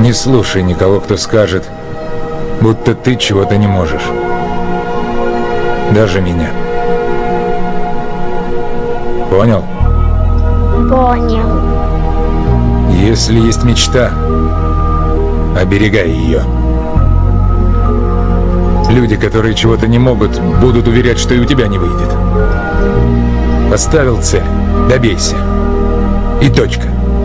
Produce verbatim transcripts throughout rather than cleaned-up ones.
Не слушай никого, кто скажет, будто ты чего-то не можешь. Даже меня. Понял? Понял. Если есть мечта, оберегай ее. Люди, которые чего-то не могут, будут уверять, что и у тебя не выйдет. Поставил цель, добейся. И точка.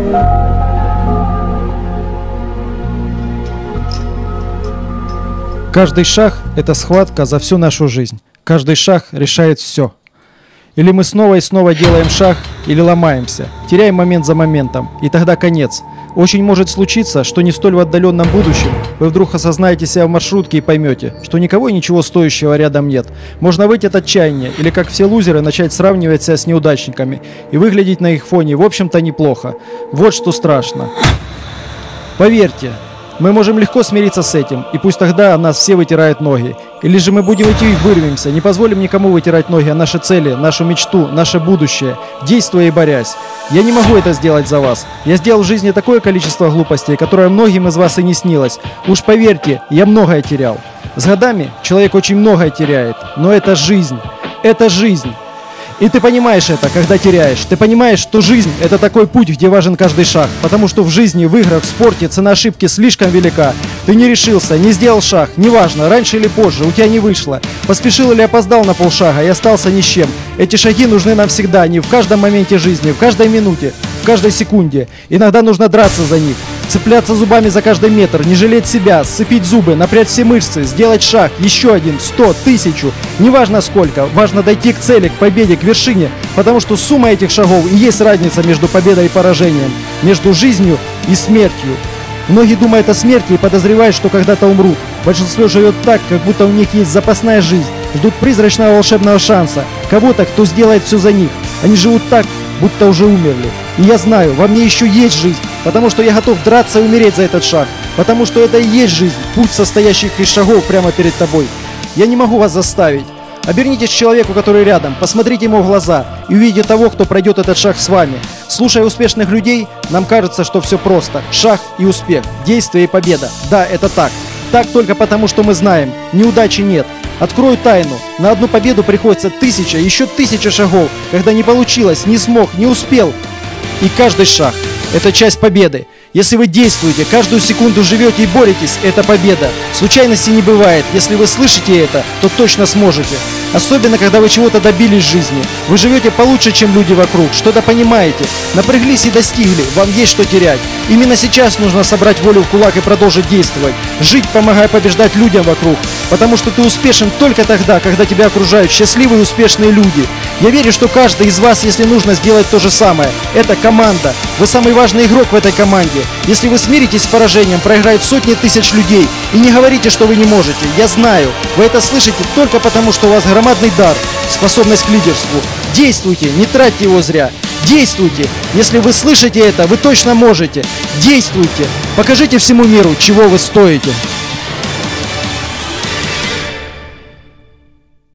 Каждый шаг – это схватка за всю нашу жизнь. Каждый шаг решает все. Или мы снова и снова делаем шаг, или ломаемся, теряем момент за моментом, и тогда конец. Очень может случиться, что не столь в отдаленном будущем вы вдруг осознаете себя в маршрутке и поймете, что никого и ничего стоящего рядом нет. Можно выйти от отчаяния, или как все лузеры, начать сравнивать себя с неудачниками и выглядеть на их фоне, в общем-то, неплохо. Вот что страшно. Поверьте, мы можем легко смириться с этим, и пусть тогда нас все вытирают ноги. Или же мы будем идти и вырвемся, не позволим никому вытирать ноги о наши цели, нашу мечту, наше будущее, действуя и борясь. Я не могу это сделать за вас. Я сделал в жизни такое количество глупостей, которое многим из вас и не снилось. Уж поверьте, я многое терял. С годами человек очень многое теряет, но это жизнь. Это жизнь. И ты понимаешь это, когда теряешь. Ты понимаешь, что жизнь – это такой путь, где важен каждый шаг. Потому что в жизни, в играх, в спорте цена ошибки слишком велика. Ты не решился, не сделал шаг. Неважно, раньше или позже, у тебя не вышло. Поспешил или опоздал на полшага и остался ни с чем. Эти шаги нужны нам всегда, не в каждом моменте жизни, в каждой минуте, в каждой секунде. Иногда нужно драться за них. Цепляться зубами за каждый метр, не жалеть себя, сцепить зубы, напрячь все мышцы, сделать шаг, еще один, сто, тысячу. Неважно сколько, важно дойти к цели, к победе, к вершине, потому что сумма этих шагов и есть разница между победой и поражением, между жизнью и смертью. Многие думают о смерти и подозревают, что когда-то умрут. Большинство живет так, как будто у них есть запасная жизнь, ждут призрачного волшебного шанса, кого-то, кто сделает все за них. Они живут так, будто уже умерли. И я знаю, во мне еще есть жизнь, потому что я готов драться и умереть за этот шаг, потому что это и есть жизнь, путь, состоящий из шагов прямо перед тобой. Я не могу вас заставить. Обернитесь к человеку, который рядом, посмотрите ему в глаза и увидите того, кто пройдет этот шаг с вами. Слушая успешных людей, нам кажется, что все просто. Шаг и успех, действие и победа. Да, это так. Так только потому, что мы знаем, неудачи нет. Открою тайну. На одну победу приходится тысяча, еще тысяча шагов, когда не получилось, не смог, не успел. И каждый шаг – это часть победы. Если вы действуете, каждую секунду живете и боретесь, это победа. Случайностей не бывает. Если вы слышите это, то точно сможете. Особенно, когда вы чего-то добились в жизни. Вы живете получше, чем люди вокруг, что-то понимаете. Напряглись и достигли, вам есть что терять. Именно сейчас нужно собрать волю в кулак и продолжить действовать. Жить, помогая побеждать людям вокруг. Потому что ты успешен только тогда, когда тебя окружают счастливые и успешные люди. Я верю, что каждый из вас, если нужно, сделать то же самое. Это команда. Вы самый важный игрок в этой команде. Если вы смиритесь с поражением, проиграют сотни тысяч людей. И не говорите, что вы не можете. Я знаю, вы это слышите только потому, что у вас громадный дар, способность к лидерству. Действуйте, не тратьте его зря. Действуйте. Если вы слышите это, вы точно можете. Действуйте. Покажите всему миру, чего вы стоите.